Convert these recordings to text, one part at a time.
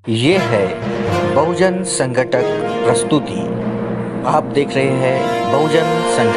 ये है बहुजन संघटक प्रस्तुति। आप देख रहे हैं बहुजन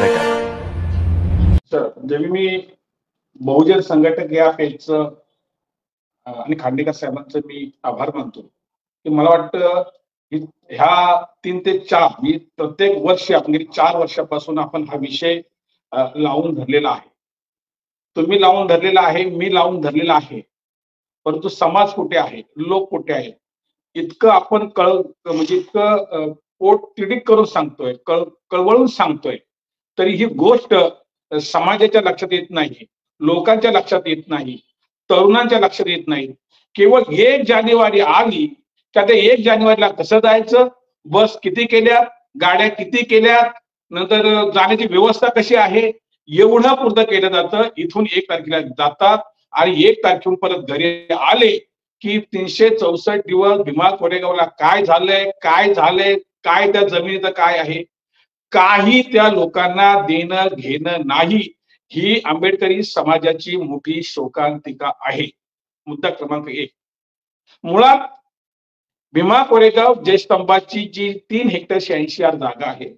संघटक। सर जेव्हा मी बहुजन संघटक या पेजचं आणि खांडेकर साहेबांचं मी आभार मानतो की मला वाटतं ह्या 3 ते 4 मी प्रत्येक वर्षी आपण गेली 4 वर्षापासून आपण हा विषय लावून धरलेला आहे. तुम्ही लावून धरलेला आहे, मी लावून धरलेला आहे, परंतु समाज कुठे आहे, लोक कुठे आहेत, इतकं आपण म्हणजे इतकं पोट तिडीक करून सांगतोय, कळवळून सांगतोय, तरी ही गोष्ट समाजाच्या लक्षात येत नाही, लोकांच्या लक्षात येत नाही, तरुणांच्या लक्षात येत नाही. केवळ 1 जानेवारी आली का त्या 1 जानेवारीला कसं जायचं, बस किती केल्यात, गाड्या किती केल्यात, नंतर जाण्याची व्यवस्था कशी आहे, एवढं पुरतं केलं जातं. इथून 1 तारखेला जातात आणि 1 तारखेहून परत घरी आले की 364 दिवस भीमा कोरेगावला काय झालंय, काय झालंय, काय त्या जमिनीचं काय आहे, काही त्या लोकांना देणं घेणं नाही. ही आंबेडकरी समाजाची मोठी शोकांतिका आहे. मुद्दा क्रमांक 1. मुळात भीमा कोरेगाव जयस्तंभाची जी 3 हेक्टर 86 जागा आहे,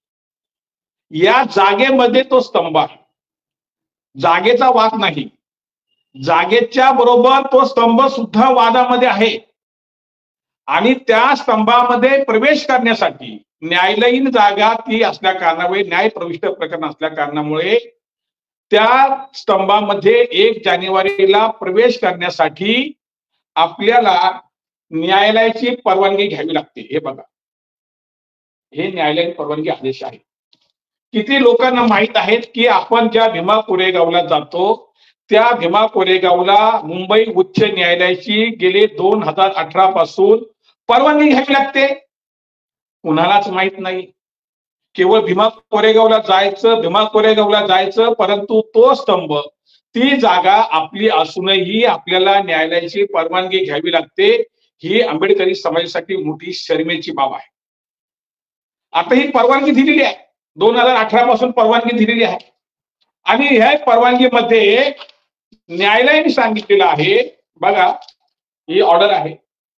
या जागेमध्ये तो स्तंभ आहे. जागेचा वाद नाही, जागेच्या बरोबर तो स्तंभ सुद्धा वादामध्ये आहे. आणि त्या स्तंभामध्ये प्रवेश करण्यासाठी न्यायालयीन जागा ती असल्या कारणामुळे, न्याय प्रविष्ट प्रकरण असल्या कारणामुळे त्या स्तंभामध्ये 1 जानेवारीला प्रवेश करण्यासाठी आपल्याला न्यायालयाची परवानगी घ्यावी लागते. हे बघा, हे न्यायालयीन परवानगी आदेश आहे. किती लोकांना माहित आहेत की आपण ज्या भीमा कोरेगावला जातो त्या भीमा कोरेगावला मुंबई उच्च न्यायालयाची गेले 2018 पासून परवानगी घ्यावी लागते. कुणालाच माहित नाही. केवळ भीमा कोरेगावला जायचं, परंतु तो स्तंभ, ती जागा आपली असूनही आपल्याला न्यायालयाची परवानगी घ्यावी लागते. ही आंबेडकरी समाजासाठी मोठी शरमेची बाब आहे. आता ही परवानगी दिलेली आहे, 2018 पासून परवानगी दिलेली आहे. आणि ह्या परवानगीमध्ये न्यायालयाने सांगितलेलं आहे, बघा ही ऑर्डर आहे,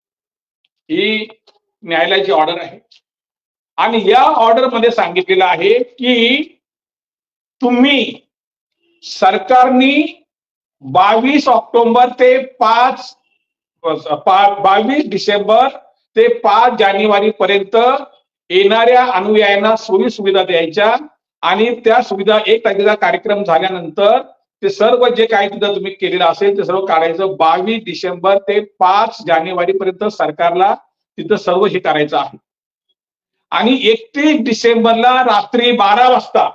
ही न्यायालयाची ऑर्डर आहे. आणि या ऑर्डर मध्ये सांगितलेलं आहे की तुम्ही सरकारने 22 ऑक्टोबर ते 22 डिसेंबर ते 5 जानेवारी पर्यंत येणाऱ्या अनुयायांना सोयी सुविधा द्यायच्या. आणि त्या सुविधा 1 तारखेचा कार्यक्रम झाल्यानंतर ते सर्व जे काही तिथं तुम्ही केलेलं असेल ते सर्व काढायचं. 22 डिसेंबर ते 5 जानेवारी पर्यंत सरकारला तिथं सर्व हे करायचं आहे. आणि 31 डिसेंबरला रात्री 12 वाजता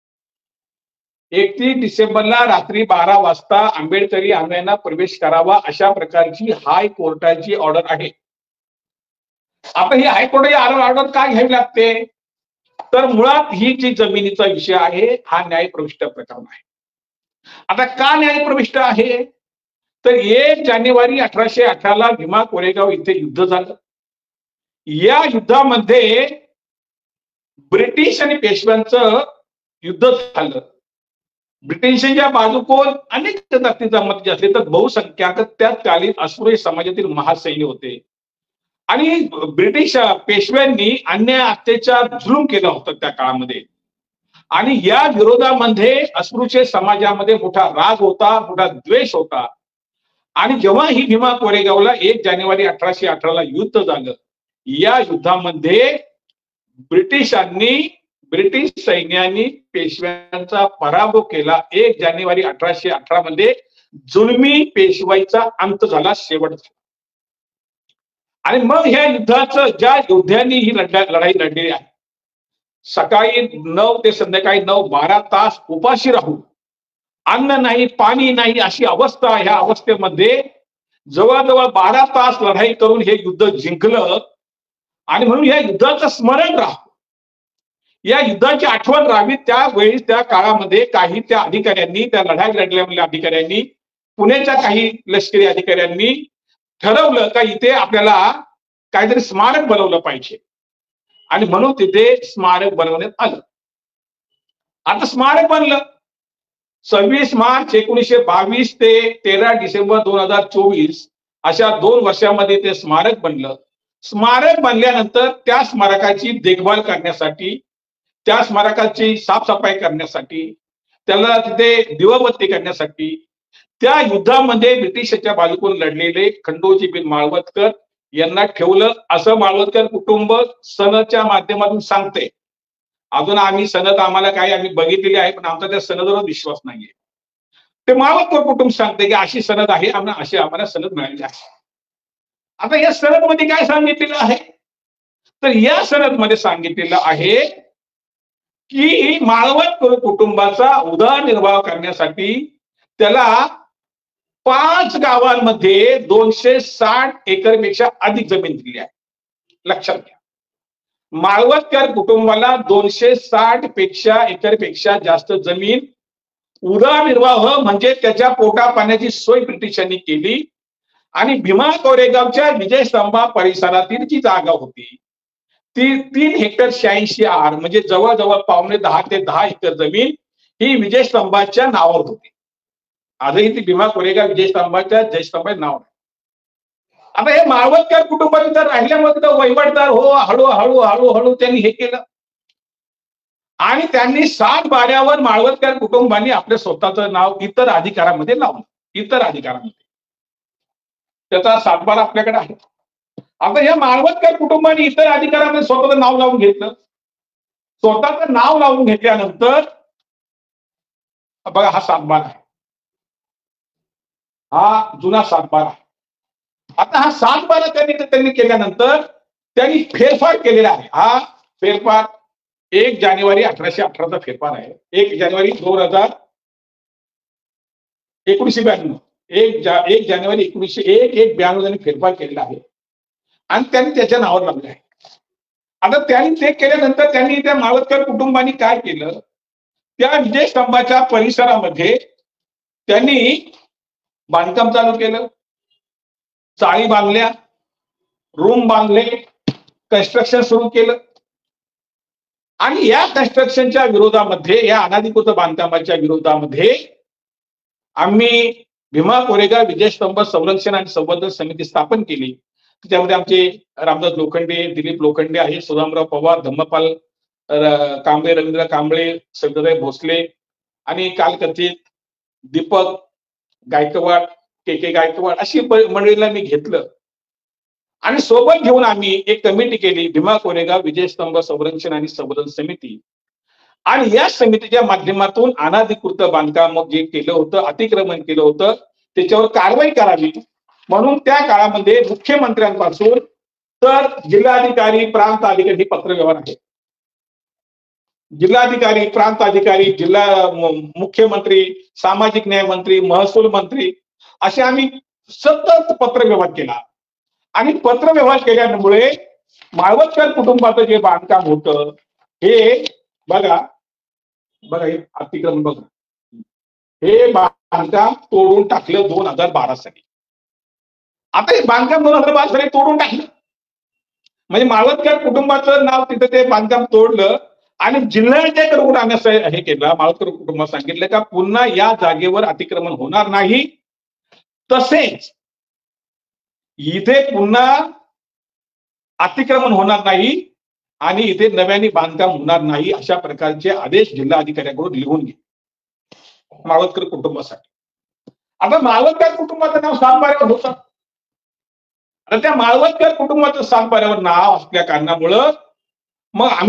31 डिसेंबरला रात्री 12 वाजता आंबेडकरी अनुयायांना प्रवेश करावा, अशा प्रकारची हायकोर्टाची ऑर्डर आहे. आता ही हायकोर्टाची ऑर्डर काय घ्यावी लागते, तर मुळात ही जी जमिनीचा विषय आहे हा न्यायप्रविष्ट प्रकरण आहे. आता का न्यायप्रविष्ट आहे, तर 1 जानेवारी 1818 भीमा कोरेगाव इथे युद्ध झालं. या युद्धामध्ये ब्रिटिश आणि पेशव्यांचं युद्ध झालं. ब्रिटिशांच्या बाजूकोन अनेक जातीचा मत असले तर बहुसंख्याक त्याच कालीन अस्पृश्य समाजातील महासैन्य होते. आणि ब्रिटिश पेशव्यांनी अन्याय अत्याचार जुलूम केला होता त्या काळामध्ये. आणि या विरोधामध्ये अस्पृश्य समाजामध्ये मोठा राग होता, मोठा द्वेष होता. आणि जेव्हा ही भीमा कोरेगावला 1 जानेवारी 1818 युद्ध झालं, या युद्धामध्ये ब्रिटिश सैन्याने पेशव्यांचा पराभव केला. 1 जानेवारी 1818 मध्ये जुलमी पेशवाईचा अंत झाला, शेवट झाला. आणि मग ह्या युद्धाचं ज्या योद्ध्यांनी ही लढाई लढलेली आहे, सकाळी 9 ते संध्याकाळी 9, 12 तास उपाशी राहून, अन्न नाही, पाणी नाही, अशी अवस्था. ह्या अवस्थेमध्ये जवळजवळ 12 तास लढाई करून हे युद्ध जिंकलं. आणि म्हणून या युद्धाचं स्मरण राहावं, या युद्धाची आठवण राहावी. त्यावेळी त्या काळामध्ये काही त्या अधिकाऱ्यांनी, त्या लढाई लढलेल्या अधिकाऱ्यांनी, पुण्याच्या काही लष्करी अधिकाऱ्यांनी ठरवलं का इथे आपल्याला काहीतरी स्मारक बनवलं पाहिजे. आणि म्हणून तिथे स्मारक बनवण्यात आलं. आता स्मारक बनलं 26 मार्च 1922 ते 13 डिसेंबर 2024 अशा 2 वर्षामध्ये ते स्मारक बनलं. स्मारक बनल्यानंतर त्या स्मारकाची देखभाल करण्यासाठी, त्या स्मारकाची साफसफाई करण्यासाठी, त्याला तिथे दिवाबत्ती करण्यासाठी, त्या युद्धामध्ये ब्रिटिशांच्या बाजूकडून लढलेले खंडोजी बिन माळवदकर यांना ठेवलं, असं माळवदकर कुटुंब सनदच्या माध्यमातून सांगते. अजून आम्ही सनद आम्हाला काही आम्ही बघितलेली आहे, पण आमचा त्या सनदवर विश्वास नाहीये. ते माळवदकर कुटुंब सांगते की अशी सनद आहे, अशी आम्हाला सनद मिळालेली आहे. आता या सनद मध्ये काय सांगितलेलं आहे, तर या सनद मध्ये सांगितलेलं आहे की माळवदकर कुटुंबाचा उदरनिर्वाह करण्यासाठी त्याला 5 गावांमध्ये 260 एकरपेक्षा अधिक जमीन दिली आहे. लक्षात घ्या, माळवदकर कुटुंबाला 260 एकरपेक्षा जास्त जमीन, उदरनिर्वाह म्हणजे त्याच्या पोटा पाण्याची सोय ब्रिटिशांनी केली. आणि भीमा कोरेगावच्या विजयस्तंभा परिसरातील जी जागा होती ती 3 हेक्टर 86 आर म्हणजे जवळजवळ पावणे 10 ते 10 एकर जमीन ही विजयस्तंभाच्या नावावर होती. आजही ती भीमा कोरेगाव विजयस्तंभाच्या जयस्तंभाचे नाव आहे. आता हे माळवदकर कुटुंबाने तर राहिल्यामुळे वहिवाटदार हळूहळू त्यांनी हे केलं आणि त्यांनी 7 बाऱ्यावर माळवदकर कुटुंबांनी आपल्या स्वतःचं नाव इतर अधिकारामध्ये लावलं. इतर अधिकारामध्ये त्याचा 7 बारा आपल्याकडे आहे. आता या माळवदकर कुटुंबाने इतर अधिकारामध्ये स्वतःचं नाव लावून घेतलं. स्वतःचं नाव लावून घेतल्यानंतर बघा, हा 7 बारा आहे, हा जुना 7 बारा आहे. आता हा 7 बारा त्यांनी केल्यानंतर त्यांनी फेरफार केलेला आहे. हा फेरफार 1 जानेवारी 1818चा फेरफार आहे. 1 जानेवारी 1992 1 जानेवारी 1992 त्यांनी फेरफार केलेला आहे आणि त्यांनी त्याच्या नावावर लावले आहे. आता त्यांनी ते केल्यानंतर त्यांनी त्या माळवदकर कुटुंबाने काय केलं, त्या विजयस्तंभाच्या परिसरामध्ये त्यांनी बांधकाम चालू केलं, चाळी बांधल्या, रूम बांधले, कन्स्ट्रक्शन सुरू केलं. आणि या कन्स्ट्रक्शनच्या विरोधामध्ये, या अनाधिकृत बांधकामाच्या विरोधामध्ये आम्ही भीमा कोरेगाव विजयस्तंभ संरक्षण आणि संवर्धन समिती स्थापन केली. त्यामध्ये आमचे रामदास लोखंडे, दिलीप लोखंडे आहे, सुदामराव पवार, धम्मपाल कांबळे, रवींद्र कांबळे, संजय भोसले आणि कालकथित दीपक गायकवाड, के गायकवाड अशी मंडळीला मी घेतलं आणि सोबत घेऊन आम्ही एक कमिटी केली, भीमा कोरेगाव विजयस्तंभ संरक्षण आणि संवर्धन समिती. आणि या समितीच्या माध्यमातून अनाधिकृत बांधकाम जे केलं होतं, अतिक्रमण केलं होतं, त्याच्यावर कारवाई करावी म्हणून त्या काळामध्ये मुख्यमंत्र्यांपासून तर जिल्हाधिकारी, प्रांत अधिकारी हे पत्रव्यवहार आहे. जिल्हाधिकारी, प्रांत अधिकारी, जिल्हा मुख्यमंत्री, सामाजिक न्याय मंत्री, महसूल मंत्री असे आम्ही सतत पत्रव्यवहार केला. आणि पत्रव्यवहार केल्यामुळे माळवदकर कुटुंबाचं जे बांधकाम होतं हे बघा हे अतिक्रमण बघा, हे बांधकाम तोडून टाकलं 2012 साली. आता हे बांधकाम 2012 साली तोडून टाकलं म्हणजे माळवदकर कुटुंबाचं नाव तिथं ते बांधकाम तोडलं आणि जिल्ह्याच्याकडून आम्ही हे केलं. माळवदकर कुटुंबाला सांगितलं का पुन्हा या जागेवर अतिक्रमण होणार नाही, तसेच इथे पुन्हा अतिक्रमण होणार नाही आणि इथे नव्याने बांधकाम होणार नाही, अशा प्रकारचे आदेश जिल्हाधिकाऱ्यांकडून लिहून घे माळवदकर कुटुंबासाठी. आता माळवदकर कुटुंबाचं नाव 7 बाऱ्यावर होतं. आता त्या माळवदकर कुटुंबाचं 7 बाऱ्यावर नाव असल्या कारणामुळं मग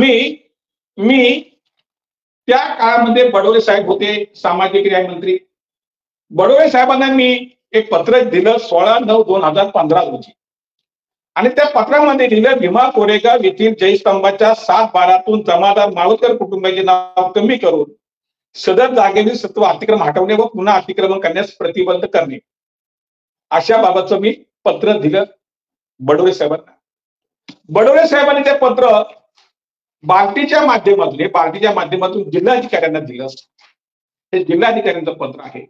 मी त्या काळामध्ये बडोले साहेब होते सामाजिक न्याय मंत्री. बडोले साहेबांना मी एक पत्र दिलं 16/9/2015 रोजी आणि त्या पत्रामध्ये लिहिलं, भीमा कोरेगाव येथील जयस्तंभाच्या 7 बारातून जमादार माळवदकर कुटुंबाचे नाव कमी करून सदर जागेतील सत्व अतिक्रमण हटवणे व पुन्हा अतिक्रमण करण्यास प्रतिबंध करणे अशा बाबतचं मी पत्र दिलं बडोले साहेबांना. बडोले साहेबांनी ते पत्र बार्टीच्या माध्यमातून जिल्हाधिकाऱ्यांना दिलं. हे जिल्हाधिकाऱ्यांचं पत्र आहे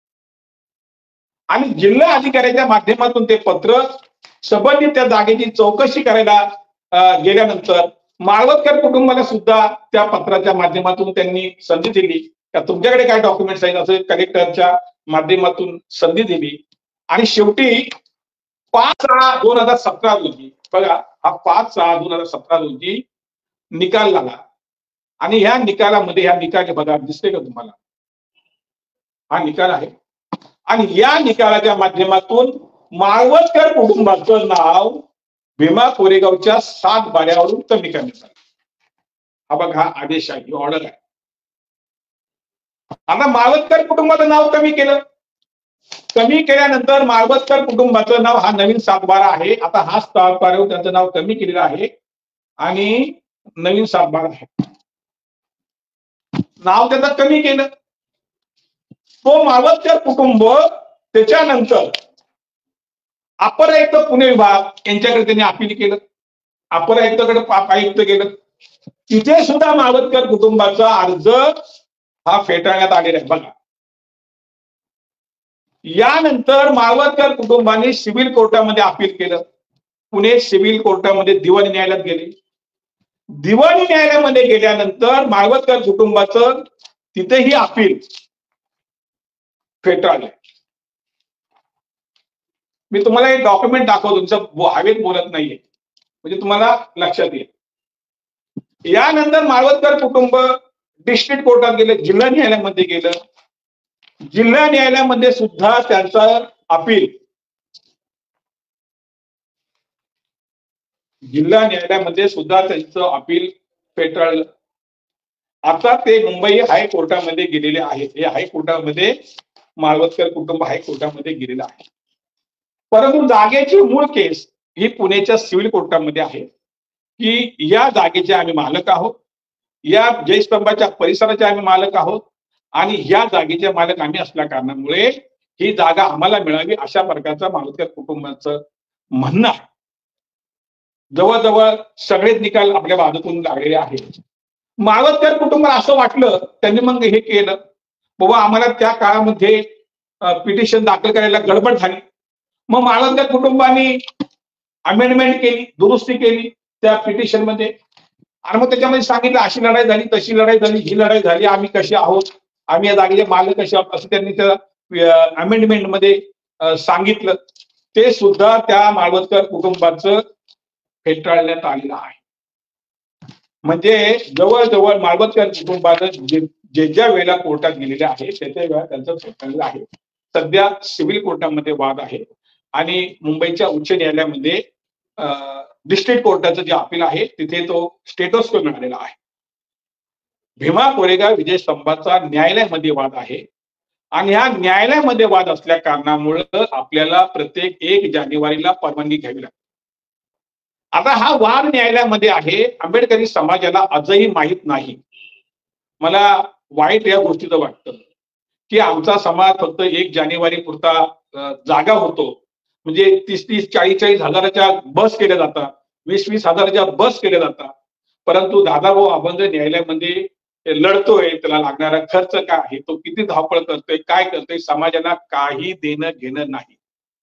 आणि जिल्हा अधिकाऱ्याच्या माध्यमातून ते पत्र संबंधित त्या जागेची चौकशी करायला गेल्यानंतर माळवदकर कुटुंबाला सुद्धा त्या पत्राच्या माध्यमातून त्यांनी संधी दिली का तुमच्याकडे काय डॉक्युमेंट्स आहेत असं कलेक्टरच्या माध्यमातून संधी दिली. आणि शेवटी 5/6/2017 रोजी बघा, हा 5/6/2017 रोजी निकाल लागला आणि ह्या निकालामध्ये ह्या निकाल बघा दिसते का तुम्हाला? हा निकाल आहे आणि या निकालाच्या माध्यमातून माळवदकर कुटुंबाचं नाव भीमा कोरेगावच्या 7 बाऱ्यावरून कमी करण्यात आलं. हा बघा, हा आदेश आहे, ही ऑर्डर आहे. आता माळवदकर कुटुंबाचं नाव कमी केलं. कमी केल्यानंतर माळवदकर कुटुंबाचं नाव हा नवीन 7/12 आहे. आता हा 7/12 त्यांचं नाव कमी केलेलं आहे आणि नवीन 7/12 आहे. नाव त्याचं कमी केलं. तो माळवदकर कुटुंब त्याच्यानंतर अपर आयुक्त पुणे विभाग यांच्याकडे त्यांनी अपील केलं. अपर आयुक्ताकडे आयुक्त केलं. तिथे सुद्धा माळवदकर कुटुंबाचा अर्ज हा फेटाळण्यात आलेला आहे बघा. यानंतर माळवदकर कुटुंबाने सिव्हिल कोर्टामध्ये अपील केलं. पुणे सिव्हिल कोर्टामध्ये दिवाणी न्यायालयात गेले. दिवाणी न्यायालयामध्ये गेल्यानंतर माळवदकर कुटुंबाचं तिथेही अपील फेटाळलं. मी तुम्हाला एक डॉक्युमेंट दाखवतो, तुमचं हवेत बोलत नाहीये म्हणजे तुम्हाला लक्षात येईल. यानंतर माळवदकर कुटुंब डिस्ट्रिक्ट कोर्टात गेले, जिल्हा न्यायालयामध्ये गेलं. जिल्हा न्यायालयामध्ये सुद्धा त्यांचा अपील फेटाळलं. आता ते मुंबई हायकोर्टामध्ये गेलेले आहेत. हे हायकोर्टामध्ये माळवदकर कुटुंब हायकोर्टामध्ये गेलेलं आहे. परंतु जागेची मूळ केस ही पुण्याच्या सिव्हिल कोर्टामध्ये आहे की या जागेचे आम्ही मालक आहोत, या जयस्तंभाच्या परिसराचे आम्ही मालक आहोत आणि या जागेचे मालक आम्ही असल्या कारणामुळे ही जागा आम्हाला मिळावी, अशा प्रकारचं माळवदकर कुटुंबाचं म्हणणं आहे. जवळजवळ सगळेच निकाल आपल्या बाजूतून लागलेले आहेत. माळवदकर कुटुंबाला असं वाटलं, त्यांनी मग हे केलं, बाबा आम्हाला त्या काळामध्ये पिटिशन दाखल करायला गडबड झाली. मग माळवदकर कुटुंबाने अमेंडमेंट केली, दुरुस्ती केली त्या पिटिशन मध्ये आणि मग त्याच्यामध्ये सांगितलं अशी लढाई झाली, तशी लढाई झाली, ही लढाई झाली, आम्ही कशी आहोत, आम्ही या जागेचे मालक कसे आहोत, असं त्यांनी त्या अमेंडमेंट मध्ये सांगितलं. ते सुद्धा त्या माळवदकर कुटुंबाचं फेटाळण्यात आलेलं आहे. म्हणजे जवळजवळ माळवदकर कुटुंबानं जे ज्या वेळेला कोर्टात गेलेले आहे त्या वेळा त्यांचं फेटाळलेलं आहे. सध्या सिव्हिल कोर्टामध्ये वाद आहे आणि मुंबईच्या उच्च न्यायालयामध्ये डिस्ट्रिक्ट कोर्टाचं जे अपील आहे तिथे तो स्टेटस को मिळालेला आहे. भीमा कोरेगाव विजय स्तंभाचा न्यायालयामध्ये वाद आहे आणि ह्या न्यायालयामध्ये वाद असल्या कारणामुळे आपल्याला प्रत्येक 1 जानेवारीला परवानगी घ्यावी लागते. आता हा वाद न्यायालयामध्ये आहे, आंबेडकरी समाजाला आजही माहीत नाही. मला वाईट या गोष्टीचं वाटतं की आमचा समाज फक्त 1 जानेवारी पुरता जागा होतो, म्हणजे 30-30, 40-40 हजाराच्या बस केल्या जातात, 20-20 हजाराच्या बस केल्या जातात. परंतु दादाभाऊ अभंग न्यायालयामध्ये लढतोय, त्याला लागणारा खर्च काय आहे, तो किती धावपळ करतोय, काय करतोय, समाजाला काही देणं घेणं नाही.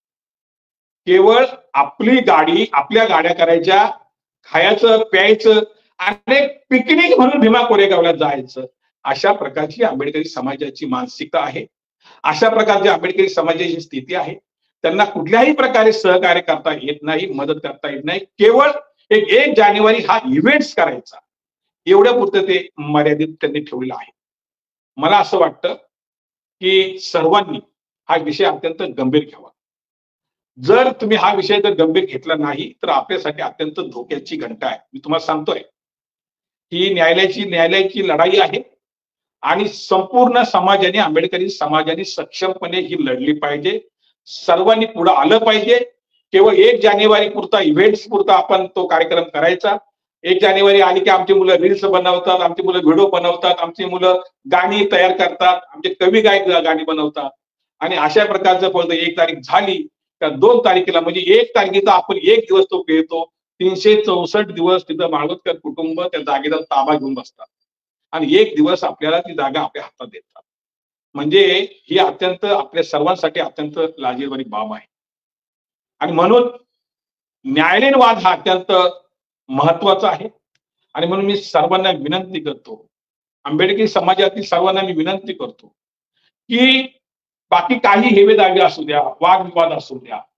केवळ आपली गाडी, आपल्या गाड्या करायच्या, खायचं प्यायचं आणि पिकनिक म्हणून भीमा कोरेगावला जायचं, अशा प्रकारची आंबेडकरी समाजाची मानसिकता आहे. अशा प्रकारची आंबेडकरी समाजाची स्थिती आहे. त्यांना कुठल्याही प्रकारे सहकार्य करता येत नाही, मदत करता येत नाही. केवळ 1 जानेवारी हा इव्हेंट्स करायचा, एवढ्या पुरतं ते मर्यादित त्यांनी ठेवलेलं आहे. मला असं वाटतं की सर्वांनी हा विषय अत्यंत गंभीर घ्यावा. जर तुम्ही हा विषय जर गंभीर घेतला नाही तर आपल्यासाठी अत्यंत धोक्याची घंटा आहे. मी तुम्हाला सांगतोय ही न्यायालयाची लढाई आहे आणि संपूर्ण समाजाने, आंबेडकरी समाजाने सक्षमपणे ही लढली पाहिजे. सर्वांनी पुढे आलं पाहिजे. केवळ 1 जानेवारी पुरता, इव्हेंट्स पुरता आपण तो कार्यक्रम करायचा. 1 जानेवारी आली की आमची मुलं रील्स बनवतात, आमची मुलं व्हिडिओ बनवतात, आमची मुलं गाणी तयार करतात, आमचे कवी गायक गाणी बनवतात आणि अशा प्रकारचं फक्त 1 तारीख झाली का 2 तारखेला म्हणजे 1 तारखेचा आपण 1 दिवस तो पेळतो. 364 दिवस तिथं माळवदकर कुटुंब त्या जागेचा ताबा घेऊन बसतात आणि 1 दिवस आपल्याला ती जागा आपल्या हातात देतात. म्हणजे ही अत्यंत आपल्या सर्वांसाठी अत्यंत लाजिरवाणी बाब आहे आणि म्हणून न्यायालयीन वाद हा अत्यंत महत्वाचा आहे. आणि म्हणून मी सर्वांना विनंती करतो, आंबेडकरी समाजातील सर्वांना मी विनंती करतो की बाकी काही हेवेदावे असू द्या, वादविवाद असू द्या,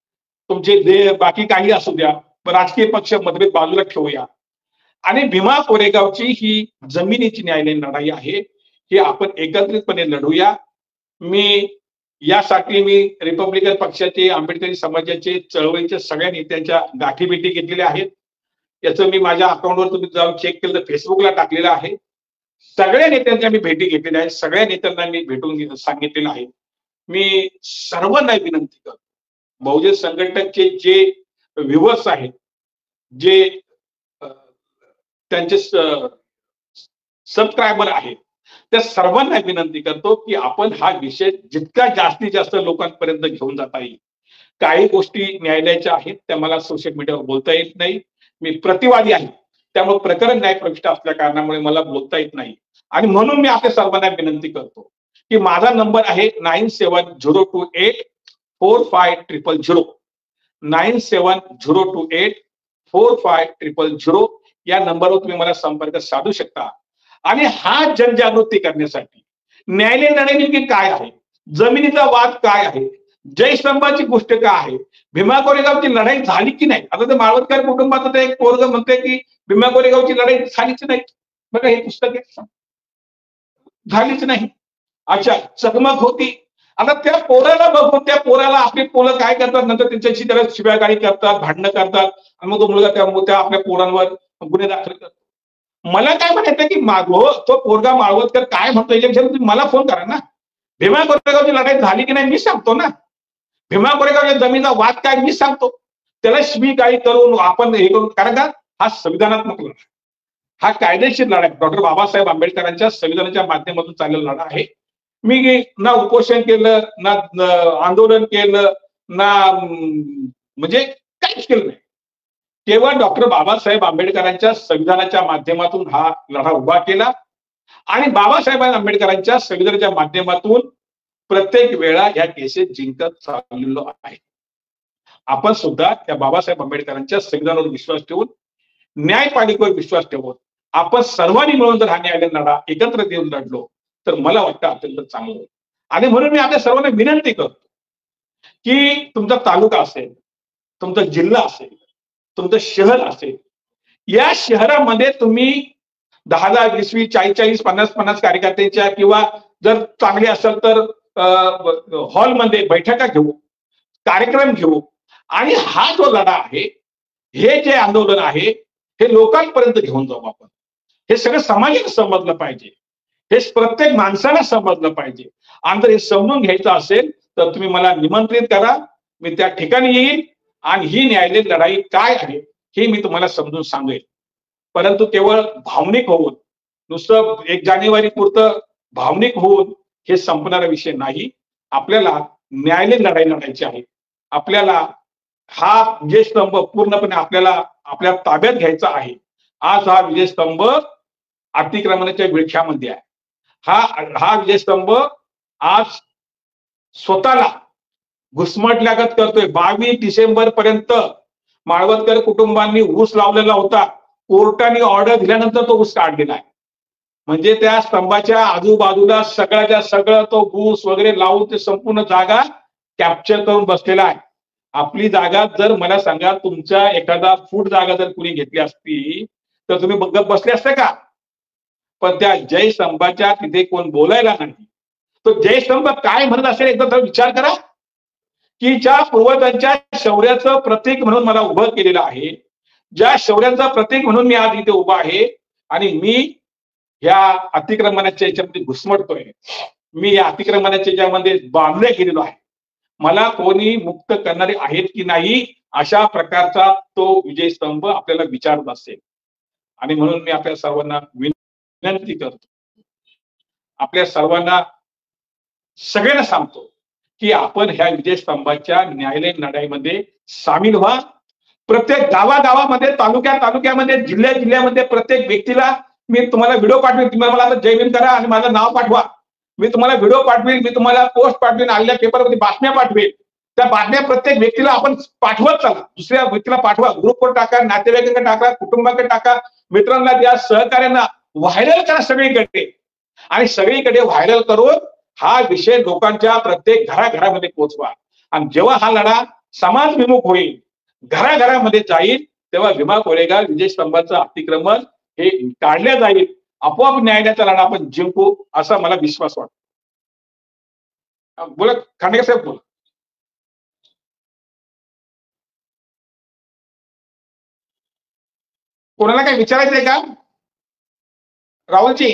तुमचे बाकी काही असू द्या, राजकीय पक्ष मतभेद बाजूला ठेवूया आणि भीमा कोरेगावची ही जमिनीची न्यायालयीन लढाई आहे, ही आपण एकत्रितपणे लढूया. मी यासाठी रिपब्लिकन पक्षाचे, आंबेडकरी समाजाचे, चळवळीच्या सगळ्या नेत्यांच्या गाठीभेटी घेतलेल्या आहेत. याचं मी माझ्या अकाउंटवर तुम्ही जाऊन चेक केलं तर फेसबुकला टाकलेलं आहे. सगळ्या नेत्यांच्या मी भेटी घेतलेल्या आहेत, सगळ्या नेत्यांना मी भेटून सांगितलेलं आहे. मी सर्वांना विनंती करतो, बहुजन संघटकचे जे व्ह्युअर्स आहेत, जे त्यांचे सबस्क्रायबर आहेत, त्या सर्वांना विनंती करतो की आपण हा विषय जितका जास्तीत जास्त लोकांपर्यंत घेऊन जाता येईल. काही गोष्टी न्यायालयाच्या आहेत, त्या मला सोशल मीडियावर बोलता येत नाही. मी प्रतिवादी आहे, त्यामुळे प्रकरण न्यायप्रविष्ट असल्या कारणामुळे मला बोलता येत नाही. आणि म्हणून मी आपल्या सर्वांना विनंती करतो की माझा नंबर आहे 9702845000 9702845000 या नंबरवर तुम्ही मला संपर्क साधू शकता. आणि हा जनजागृती करण्यासाठी न्यायालयीन लढाई नेमकी काय आहे, जमिनीचा वाद काय आहे, जयस्तंभाची गोष्ट काय आहे, भीमा कोरेगावची लढाई झाली की नाही. आता ते माळवदकर कुटुंबाचं एक पोरग म्हणतोय की भीमा कोरेगावची लढाई झालीच नाही. बघा हे पुस्तक आहे, झालीच नाही. अच्छा, चकमक होती. आता त्या पोराला बघून त्या पोराला आपली पोरं काय करतात, नंतर त्यांच्याशी त्याला शिव्यागाळी करतात, भांडणं करतात आणि मग तो मुलगा त्या आपल्या पोरांवर गुन्हे दाखल करतो. मला काय म्हणायचं की तो पोरगा माळवदकर काय म्हणतो याच्याविषयी तुम्ही मला फोन करा ना. भीमा कोरेगावची लढाई झाली की नाही मी सांगतो ना. भीमा कोरेगावच्या जमिनीचा वाद काय मी सांगतो. त्याला शिवीगाळी करून आपण हे करून, कारण का हा संविधानात्मक लढा, हा कायदेशीर लढा आहे. डॉक्टर बाबासाहेब आंबेडकरांच्या संविधानाच्या माध्यमातून चाललेला लढा आहे. मी ना उपोषण केलं, ना आंदोलन केलं, ना म्हणजे काहीच केलं नाही. केवळ डॉक्टर बाबासाहेब आंबेडकरांच्या संविधानाच्या माध्यमातून हा लढा उभा केला आणि बाबासाहेब आंबेडकरांच्या संविधानाच्या माध्यमातून प्रत्येक वेळा या केसेस जिंकत चाललेलो आहे. आपण सुद्धा त्या बाबासाहेब आंबेडकरांच्या संविधानावर विश्वास ठेवून, न्यायपालिकेवर विश्वास ठेवून आपण सर्वांनी मिळून जर हा न्यायालयीन लढा एकत्र देऊन लढलो तर मला वाटतं अत्यंत चांगलं होईल. आणि म्हणून मी आपल्या सर्वांना विनंती करतो की तुमचा तालुका असेल, तुमचा जिल्हा असेल, तुमचं शहर असेल, या शहरामध्ये तुम्ही 10, 20, 40, 50 कार्यकर्त्यांच्या किंवा जर चांगले असेल तर हॉलमध्ये बैठका घेऊ, कार्यक्रम घेऊ आणि हा जो लढा आहे, हे जे आंदोलन आहे, हे लोकांपर्यंत घेऊन जाऊ आपण. हे सगळं समाजाला समजलं पाहिजे, हे प्रत्येक माणसाला समजलं पाहिजे. आणि जर हे समजून घ्यायचं असेल तर तुम्ही मला निमंत्रित करा, मी त्या ठिकाणी येईल आणि ही न्यायालयीन लढाई काय आहे हे मी तुम्हाला समजून सांगेल. परंतु केवळ भावनिक होऊन, नुसतं 1 जानेवारी पुरतं भावनिक होऊन हे संपणारा विषय नाही. आपल्याला न्यायालयीन लढाई लढायची आहे. आपल्याला हा विजयस्तंभ पूर्णपणे आपल्याला आपल्या ताब्यात घ्यायचा आहे. आज हा विजयस्तंभ अतिक्रमणाच्या विळख्यामध्ये आहे. हा विजयस्तंभ आज स्वतःला घुसमटल्यागत करतोय. 22 डिसेंबर पर्यंत माळवदकर कुटुंबांनी ऊस लावलेला होता. कोर्टाने ऑर्डर दिल्यानंतर तो ऊस काढलेला आहे. म्हणजे त्या स्तंभाच्या आजूबाजूला सगळ्याच्या सगळं तो ऊस वगैरे लावून ते संपूर्ण जागा कॅप्चर करून बसलेला आहे. आपली जागा जर मला सांगा, तुमच्या एखादा फूट जागा जर कुणी घेतली असती तर तुम्ही गप्प बसले असते का? पण त्या जयस्तंभाच्या तिथे कोण बोलायला नाही. तो जयस्तंभ काय म्हणत असेल एकदा तर विचार करा की ज्या पूर्वजांच्या शौर्याचं प्रतीक म्हणून मला उभं केलेलं आहे, ज्या शौर्याचं प्रतीक म्हणून मी आज इथे उभा आहे आणि मी या अतिक्रमणाच्या याच्यामध्ये घुसमटतोय, मी या अतिक्रमणाच्या याच्यामध्ये बांधले गेलेलो आहे, मला कोणी मुक्त करणारे आहेत की नाही, अशा प्रकारचा तो विजयस्तंभ आपल्याला विचारत असेल. आणि म्हणून मी आपल्या सर्वांना विनंती करतो, आपल्या सर्वांना सगळ्यांना सांगतो की आपण ह्या विजयस्तंभाच्या न्यायालयीन लढाईमध्ये सामील व्हा. प्रत्येक गावागावामध्ये, तालुक्यामध्ये, जिल्ह्यामध्ये प्रत्येक व्यक्तीला मी तुम्हाला व्हिडिओ पाठवेल. तुम्ही मला आता जय भीम करा आणि माझं नाव पाठवा. मी तुम्हाला व्हिडिओ पाठवेल, मी तुम्हाला पोस्ट पाठवेल, आलेल्या पेपरमध्ये बातम्या पाठवेल. त्या बातम्या प्रत्येक व्यक्तीला आपण पाठवत चला. दुसऱ्या व्यक्तीला पाठवा, ग्रुपवर टाका, नातेवाईकांना टाका, कुटुंबाकडे टाका, मित्रांना द्या, सहकार्यांना व्हायरल करा सगळीकडे. आणि सगळीकडे व्हायरल करून हा विषय लोकांच्या प्रत्येक घराघरामध्ये पोहोचवा. आणि जेव्हा हा लढा समाजविमुख होईल, घराघरामध्ये जाईल, तेव्हा भीमा कोरेगाव विजयस्तंभाचं अतिक्रमण हे काढल्या जाईल. आपोआप न्यायालयाचा लढा आपण जिंकू असा मला विश्वास वाटतो. बोला खांडेकर साहेब, बोला. कोणाला काही विचारायचंय का राहुलजी?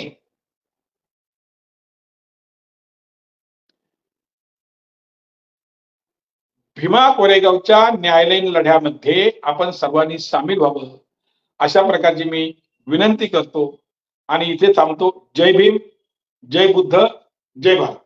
भीमा कोरेगावच्या न्यायालयीन लढ्यामध्ये आपण सर्वांनी सामील व्हावं अशा प्रकारची मी विनंती करतो आणि इथे थांबतो. जय भीम, जय बुद्ध, जय भारत.